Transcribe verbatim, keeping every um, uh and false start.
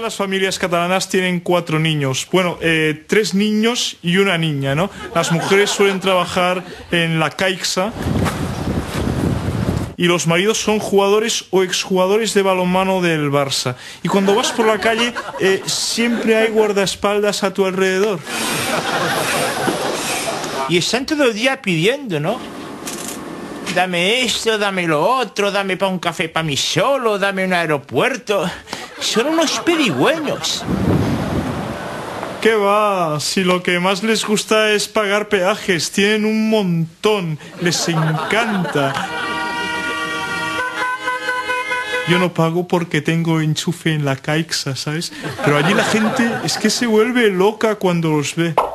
las familias catalanas tienen cuatro niños. Bueno, eh, tres niños y una niña, ¿no? Las mujeres suelen trabajar en la Caixa y los maridos son jugadores o exjugadores de balonmano del Barça. Y cuando vas por la calle, eh, siempre hay guardaespaldas a tu alrededor. Y están todo el día pidiendo, ¿no? Dame esto, dame lo otro, dame pa' un café para mí solo, dame un aeropuerto. Son unos pedigüeños. ¿Qué va? Si lo que más les gusta es pagar peajes, tienen un montón, les encanta. Yo no pago porque tengo enchufe en la Caixa, ¿sabes? Pero allí la gente es que se vuelve loca cuando los ve.